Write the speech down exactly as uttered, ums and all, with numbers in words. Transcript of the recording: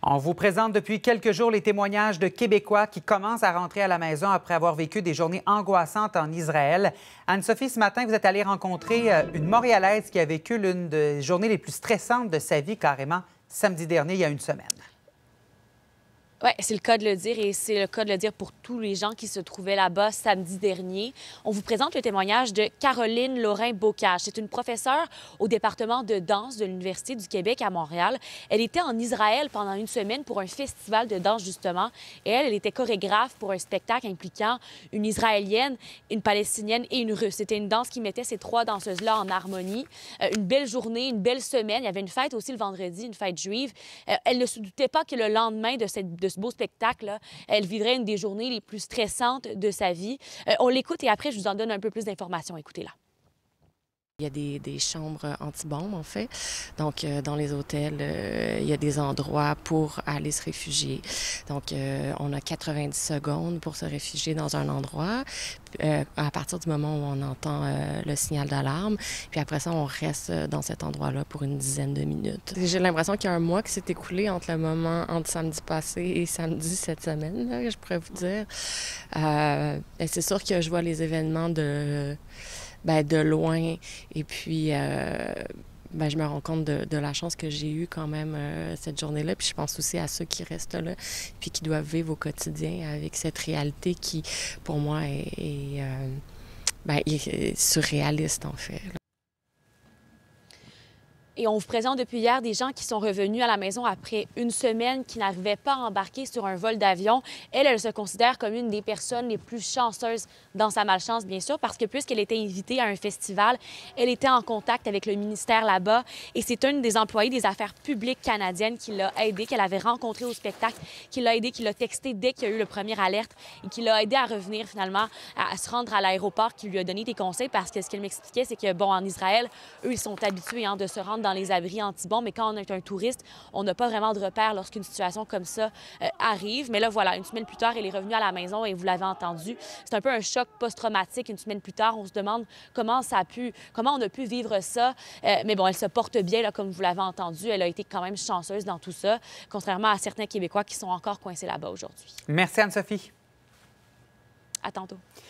On vous présente depuis quelques jours les témoignages de Québécois qui commencent à rentrer à la maison après avoir vécu des journées angoissantes en Israël. Anne-Sophie, ce matin, vous êtes allée rencontrer une Montréalaise qui a vécu l'une des journées les plus stressantes de sa vie, carrément, samedi dernier, il y a une semaine. Oui, c'est le cas de le dire et c'est le cas de le dire pour tous les gens qui se trouvaient là-bas samedi dernier. On vous présente le témoignage de Caroline Lorrain-Bocage. C'est une professeure au département de danse de l'Université du Québec à Montréal. Elle était en Israël pendant une semaine pour un festival de danse, justement. Et elle, elle était chorégraphe pour un spectacle impliquant une Israélienne, une Palestinienne et une Russe. C'était une danse qui mettait ces trois danseuses-là en harmonie. Euh, une belle journée, une belle semaine. Il y avait une fête aussi le vendredi, une fête juive. Euh, elle ne se doutait pas que le lendemain de cette de ce beau spectacle-là, elle vivrait une des journées les plus stressantes de sa vie. Euh, on l'écoute et après, je vous en donne un peu plus d'informations. Écoutez-la. Il y a des, des chambres anti-bombes, en fait. Donc, euh, dans les hôtels, euh, il y a des endroits pour aller se réfugier. Donc, euh, on a quatre-vingt-dix secondes pour se réfugier dans un endroit, euh, à partir du moment où on entend euh, le signal d'alarme. Puis après ça, on reste dans cet endroit-là pour une dizaine de minutes. J'ai l'impression qu'il y a un mois qui s'est écoulé entre le moment, entre samedi passé et samedi cette semaine, là, je pourrais vous dire. Euh, c'est sûr que je vois les événements de... Bien, de loin. Et puis, euh, ben, je me rends compte de, de la chance que j'ai eue quand même euh, cette journée-là. Puis je pense aussi à ceux qui restent là, puis qui doivent vivre au quotidien avec cette réalité qui, pour moi, est, est, euh, ben, est surréaliste, en fait. Et on vous présente depuis hier des gens qui sont revenus à la maison après une semaine, qui n'arrivaient pas à embarquer sur un vol d'avion. Elle, elle se considère comme une des personnes les plus chanceuses dans sa malchance, bien sûr, parce que puisqu'elle était invitée à un festival, elle était en contact avec le ministère là-bas. Et c'est une des employées des affaires publiques canadiennes qui l'a aidée, qu'elle avait rencontrée au spectacle, qui l'a aidée, qui l'a texté dès qu'il y a eu le premier alerte et qui l'a aidée à revenir finalement, à, à se rendre à l'aéroport, qui lui a donné des conseils parce que ce qu'elle m'expliquait, c'est que, bon, en Israël, eux, ils sont habitués hein, de se rendre dans les abris anti-bombes, mais quand on est un touriste, on n'a pas vraiment de repères lorsqu'une situation comme ça euh, arrive. Mais là, voilà, une semaine plus tard, elle est revenue à la maison et vous l'avez entendu. C'est un peu un choc post-traumatique. Une semaine plus tard, on se demande comment ça a pu, comment on a pu vivre ça. Euh, mais bon, elle se porte bien, là, comme vous l'avez entendu. Elle a été quand même chanceuse dans tout ça, contrairement à certains Québécois qui sont encore coincés là-bas aujourd'hui. Merci, Anne-Sophie. À tantôt.